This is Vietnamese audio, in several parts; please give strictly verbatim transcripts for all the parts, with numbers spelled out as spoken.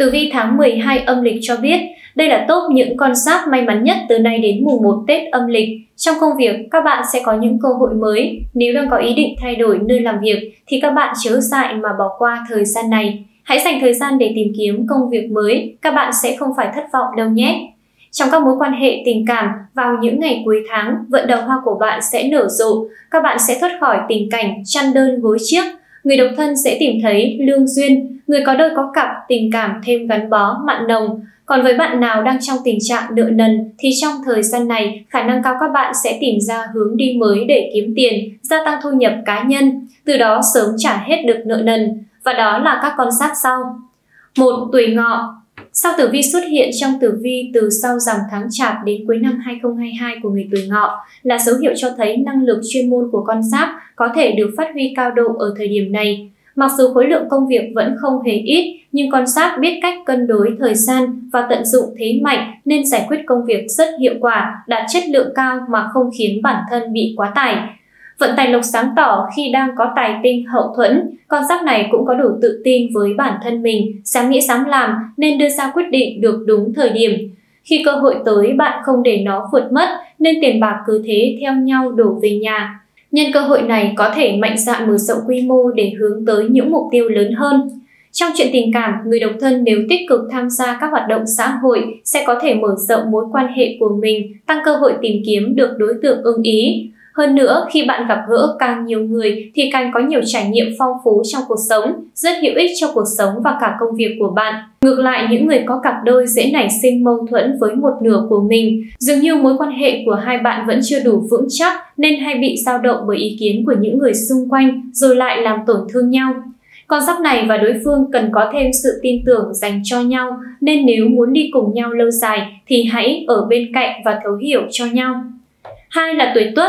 Tử vi tháng mười hai âm lịch cho biết, đây là top những con giáp may mắn nhất từ nay đến mùng một Tết âm lịch. Trong công việc, các bạn sẽ có những cơ hội mới. Nếu đang có ý định thay đổi nơi làm việc, thì các bạn chớ dại mà bỏ qua thời gian này. Hãy dành thời gian để tìm kiếm công việc mới, các bạn sẽ không phải thất vọng đâu nhé. Trong các mối quan hệ tình cảm, vào những ngày cuối tháng, vận đào hoa của bạn sẽ nở rộ. Các bạn sẽ thoát khỏi tình cảnh chăn đơn gối chiếc. Người độc thân sẽ tìm thấy lương duyên. Người có đôi có cặp, tình cảm thêm gắn bó, mặn nồng. Còn với bạn nào đang trong tình trạng nợ nần, thì trong thời gian này, khả năng cao các bạn sẽ tìm ra hướng đi mới để kiếm tiền, gia tăng thu nhập cá nhân, từ đó sớm trả hết được nợ nần. Và đó là các con giáp sau. một. Tuổi Ngọ. Sao tử vi xuất hiện trong tử vi từ sau rằm tháng Chạp đến cuối năm hai nghìn không trăm hai mươi hai của người tuổi Ngọ là dấu hiệu cho thấy năng lực chuyên môn của con giáp có thể được phát huy cao độ ở thời điểm này. Mặc dù khối lượng công việc vẫn không hề ít, nhưng con giáp biết cách cân đối thời gian và tận dụng thế mạnh nên giải quyết công việc rất hiệu quả, đạt chất lượng cao mà không khiến bản thân bị quá tải. Vận tài lộc sáng tỏ khi đang có tài tinh hậu thuẫn, con giáp này cũng có đủ tự tin với bản thân mình, dám nghĩ dám làm nên đưa ra quyết định được đúng thời điểm. Khi cơ hội tới, bạn không để nó vượt mất nên tiền bạc cứ thế theo nhau đổ về nhà. Nhân cơ hội này có thể mạnh dạn mở rộng quy mô để hướng tới những mục tiêu lớn hơn. Trong chuyện tình cảm, người độc thân nếu tích cực tham gia các hoạt động xã hội sẽ có thể mở rộng mối quan hệ của mình, tăng cơ hội tìm kiếm được đối tượng ưng ý. Hơn nữa, khi bạn gặp gỡ càng nhiều người thì càng có nhiều trải nghiệm phong phú trong cuộc sống, rất hữu ích cho cuộc sống và cả công việc của bạn. Ngược lại, những người có cặp đôi dễ nảy sinh mâu thuẫn với một nửa của mình. Dường như mối quan hệ của hai bạn vẫn chưa đủ vững chắc nên hay bị dao động bởi ý kiến của những người xung quanh rồi lại làm tổn thương nhau. Con giáp này và đối phương cần có thêm sự tin tưởng dành cho nhau nên nếu muốn đi cùng nhau lâu dài thì hãy ở bên cạnh và thấu hiểu cho nhau. Hai là tuổi Tuất.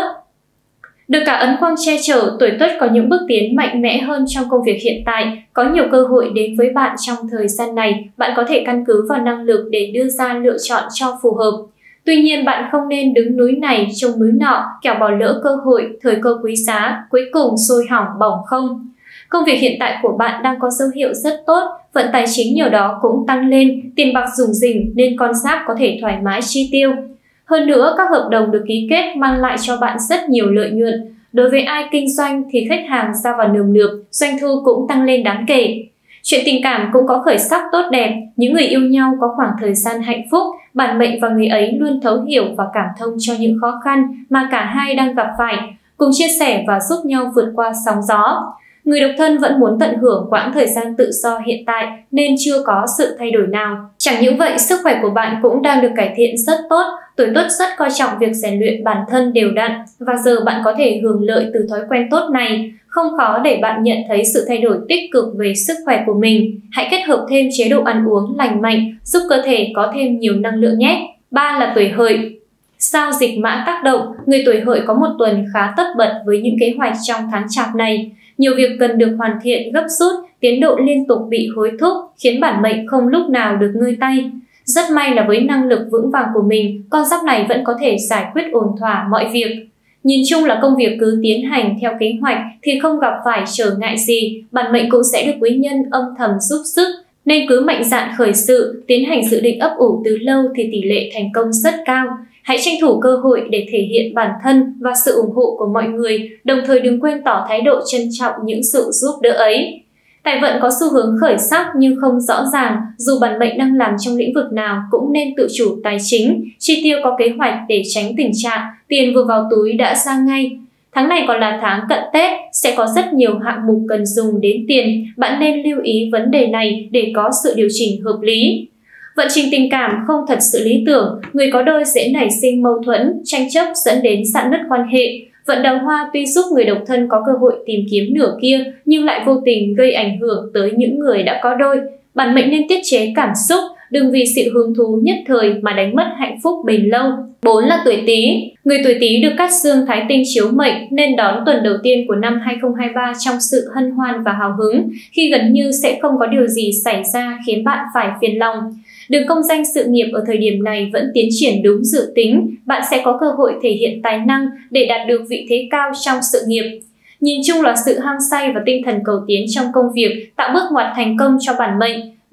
Được cả ấn quang che chở, tuổi Tuất có những bước tiến mạnh mẽ hơn trong công việc hiện tại, có nhiều cơ hội đến với bạn trong thời gian này, bạn có thể căn cứ vào năng lực để đưa ra lựa chọn cho phù hợp. Tuy nhiên, bạn không nên đứng núi này trông núi nọ, kẻo bỏ lỡ cơ hội, thời cơ quý giá, cuối cùng sôi hỏng bỏng không. Công việc hiện tại của bạn đang có dấu hiệu rất tốt, vận tài chính nhờ đó cũng tăng lên, tiền bạc rủng rỉnh nên con giáp có thể thoải mái chi tiêu. Hơn nữa, các hợp đồng được ký kết mang lại cho bạn rất nhiều lợi nhuận. Đối với ai kinh doanh thì khách hàng ra vào nườm nượp, doanh thu cũng tăng lên đáng kể. Chuyện tình cảm cũng có khởi sắc tốt đẹp, những người yêu nhau có khoảng thời gian hạnh phúc, bản mệnh và người ấy luôn thấu hiểu và cảm thông cho những khó khăn mà cả hai đang gặp phải, cùng chia sẻ và giúp nhau vượt qua sóng gió. Người độc thân vẫn muốn tận hưởng quãng thời gian tự do hiện tại nên chưa có sự thay đổi nào. Chẳng những vậy, sức khỏe của bạn cũng đang được cải thiện rất tốt. Tuổi Tuất rất coi trọng việc rèn luyện bản thân đều đặn và giờ bạn có thể hưởng lợi từ thói quen tốt này. Không khó để bạn nhận thấy sự thay đổi tích cực về sức khỏe của mình. Hãy kết hợp thêm chế độ ăn uống lành mạnh, giúp cơ thể có thêm nhiều năng lượng nhé. Ba là tuổi Hợi. Sao Dịch Mã tác động, người tuổi Hợi có một tuần khá tất bật với những kế hoạch trong tháng Chạp này. Nhiều việc cần được hoàn thiện gấp rút, tiến độ liên tục bị hối thúc, khiến bản mệnh không lúc nào được ngơi tay. Rất may là với năng lực vững vàng của mình, con giáp này vẫn có thể giải quyết ổn thỏa mọi việc. Nhìn chung là công việc cứ tiến hành theo kế hoạch thì không gặp phải trở ngại gì, bản mệnh cũng sẽ được quý nhân âm thầm giúp sức. Nên cứ mạnh dạn khởi sự, tiến hành dự định ấp ủ từ lâu thì tỷ lệ thành công rất cao. Hãy tranh thủ cơ hội để thể hiện bản thân và sự ủng hộ của mọi người, đồng thời đừng quên tỏ thái độ trân trọng những sự giúp đỡ ấy. Tài vận có xu hướng khởi sắc nhưng không rõ ràng, dù bản mệnh đang làm trong lĩnh vực nào cũng nên tự chủ tài chính, chi tiêu có kế hoạch để tránh tình trạng tiền vừa vào túi đã ra ngay. Tháng này còn là tháng cận Tết, sẽ có rất nhiều hạng mục cần dùng đến tiền, bạn nên lưu ý vấn đề này để có sự điều chỉnh hợp lý. Vận trình tình cảm không thật sự lý tưởng, người có đôi dễ nảy sinh mâu thuẫn, tranh chấp dẫn đến rạn nứt quan hệ. Vận đào hoa tuy giúp người độc thân có cơ hội tìm kiếm nửa kia nhưng lại vô tình gây ảnh hưởng tới những người đã có đôi. Bản mệnh nên tiết chế cảm xúc, đừng vì sự hứng thú nhất thời mà đánh mất hạnh phúc bền lâu. Bốn là tuổi Tý. Người tuổi Tý được cát dương thái tinh chiếu mệnh nên đón tuần đầu tiên của năm hai nghìn không trăm hai mươi ba trong sự hân hoan và hào hứng, khi gần như sẽ không có điều gì xảy ra khiến bạn phải phiền lòng. Đường công danh sự nghiệp ở thời điểm này vẫn tiến triển đúng dự tính, bạn sẽ có cơ hội thể hiện tài năng để đạt được vị thế cao trong sự nghiệp. Nhìn chung là sự hăng say và tinh thần cầu tiến trong công việc tạo bước ngoặt thành công cho bản mệnh.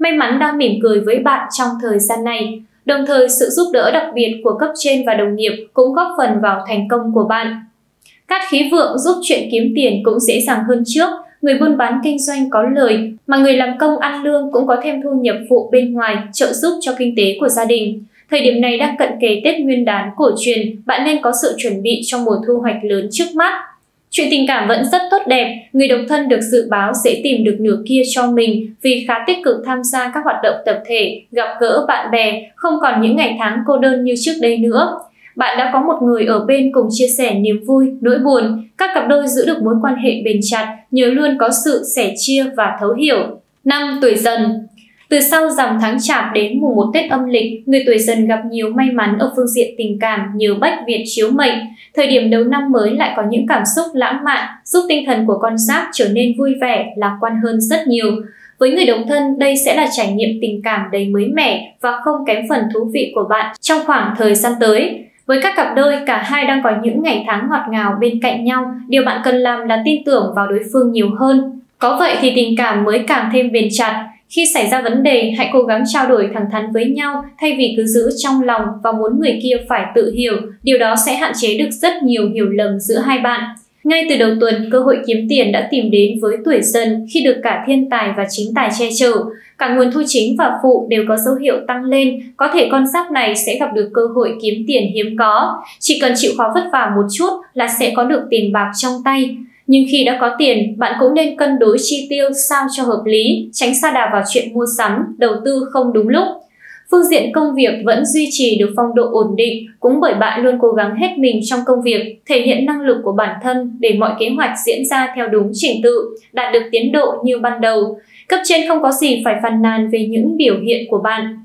may mắn đang mỉm cười với bạn trong thời gian này. Đồng thời, sự giúp đỡ đặc biệt của cấp trên và đồng nghiệp cũng góp phần vào thành công của bạn. Cát khí vượng giúp chuyện kiếm tiền cũng dễ dàng hơn trước. Người buôn bán kinh doanh có lời, mà người làm công ăn lương cũng có thêm thu nhập phụ bên ngoài trợ giúp cho kinh tế của gia đình. Thời điểm này đang cận kề Tết Nguyên đán cổ truyền, bạn nên có sự chuẩn bị cho mùa thu hoạch lớn trước mắt. Chuyện tình cảm vẫn rất tốt đẹp, người độc thân được dự báo sẽ tìm được nửa kia cho mình vì khá tích cực tham gia các hoạt động tập thể, gặp gỡ bạn bè, không còn những ngày tháng cô đơn như trước đây nữa. Bạn đã có một người ở bên cùng chia sẻ niềm vui, nỗi buồn. Các cặp đôi giữ được mối quan hệ bền chặt nhờ luôn có sự sẻ chia và thấu hiểu. Năm tuổi Dần. Từ sau rằm tháng Chạp đến mùng một Tết âm lịch, người tuổi Dần gặp nhiều may mắn ở phương diện tình cảm nhờ bách Việt chiếu mệnh. Thời điểm đầu năm mới lại có những cảm xúc lãng mạn, giúp tinh thần của con giáp trở nên vui vẻ, lạc quan hơn rất nhiều. Với người độc thân, đây sẽ là trải nghiệm tình cảm đầy mới mẻ và không kém phần thú vị của bạn trong khoảng thời gian tới. Với các cặp đôi, cả hai đang có những ngày tháng ngọt ngào bên cạnh nhau, điều bạn cần làm là tin tưởng vào đối phương nhiều hơn. Có vậy thì tình cảm mới càng thêm bền chặt. Khi xảy ra vấn đề, hãy cố gắng trao đổi thẳng thắn với nhau thay vì cứ giữ trong lòng và muốn người kia phải tự hiểu. Điều đó sẽ hạn chế được rất nhiều hiểu lầm giữa hai bạn. Ngay từ đầu tuần, cơ hội kiếm tiền đã tìm đến với tuổi Dần khi được cả thiên tài và chính tài che chở. Cả nguồn thu chính và phụ đều có dấu hiệu tăng lên, có thể con giáp này sẽ gặp được cơ hội kiếm tiền hiếm có. Chỉ cần chịu khó vất vả một chút là sẽ có được tiền bạc trong tay. Nhưng khi đã có tiền, bạn cũng nên cân đối chi tiêu sao cho hợp lý, tránh sa đà vào chuyện mua sắm, đầu tư không đúng lúc. Phương diện công việc vẫn duy trì được phong độ ổn định, cũng bởi bạn luôn cố gắng hết mình trong công việc, thể hiện năng lực của bản thân để mọi kế hoạch diễn ra theo đúng trình tự, đạt được tiến độ như ban đầu. Cấp trên không có gì phải phàn nàn về những biểu hiện của bạn.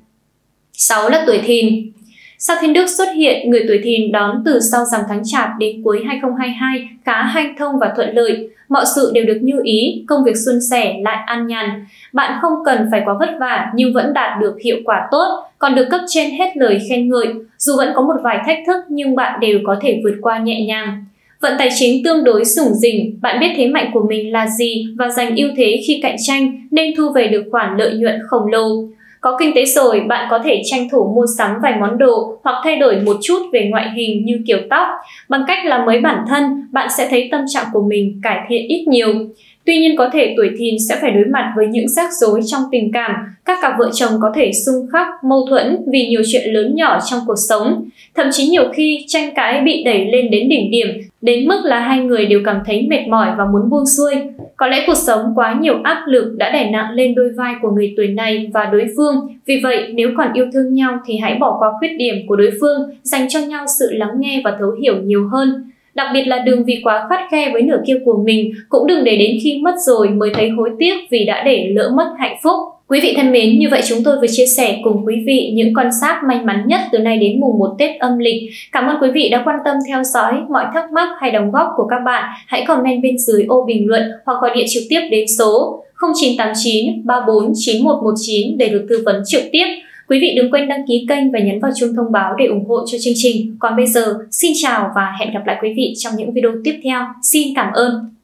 sáu là tuổi Thìn. Sao Thiên Đức xuất hiện, người tuổi Thìn đón từ sau rằm tháng Chạp đến cuối hai không hai hai khá hanh thông và thuận lợi. Mọi sự đều được như ý, công việc suôn sẻ lại an nhàn. Bạn không cần phải quá vất vả nhưng vẫn đạt được hiệu quả tốt, còn được cấp trên hết lời khen ngợi. Dù vẫn có một vài thách thức nhưng bạn đều có thể vượt qua nhẹ nhàng. Vận tài chính tương đối sủng rỉnh, bạn biết thế mạnh của mình là gì và giành ưu thế khi cạnh tranh nên thu về được khoản lợi nhuận khổng lồ. Có kinh tế rồi, bạn có thể tranh thủ mua sắm vài món đồ hoặc thay đổi một chút về ngoại hình như kiểu tóc. Bằng cách làm mới bản thân, bạn sẽ thấy tâm trạng của mình cải thiện ít nhiều. Tuy nhiên có thể tuổi Thìn sẽ phải đối mặt với những rắc rối trong tình cảm. Các cặp vợ chồng có thể xung khắc, mâu thuẫn vì nhiều chuyện lớn nhỏ trong cuộc sống. Thậm chí nhiều khi tranh cãi bị đẩy lên đến đỉnh điểm, đến mức là hai người đều cảm thấy mệt mỏi và muốn buông xuôi. Có lẽ cuộc sống quá nhiều áp lực đã đè nặng lên đôi vai của người tuổi này và đối phương. Vì vậy, nếu còn yêu thương nhau thì hãy bỏ qua khuyết điểm của đối phương, dành cho nhau sự lắng nghe và thấu hiểu nhiều hơn. Đặc biệt là đừng vì quá khắt khe với nửa kia của mình, cũng đừng để đến khi mất rồi mới thấy hối tiếc vì đã để lỡ mất hạnh phúc. Quý vị thân mến, như vậy chúng tôi vừa chia sẻ cùng quý vị những con giáp may mắn nhất từ nay đến mùng một Tết âm lịch. Cảm ơn quý vị đã quan tâm theo dõi. Mọi thắc mắc hay đóng góp của các bạn hãy comment bên dưới ô bình luận hoặc gọi điện trực tiếp đến số không chín tám chín ba bốn chín một một chín để được tư vấn trực tiếp. Quý vị đừng quên đăng ký kênh và nhấn vào chuông thông báo để ủng hộ cho chương trình. Còn bây giờ, xin chào và hẹn gặp lại quý vị trong những video tiếp theo. Xin cảm ơn.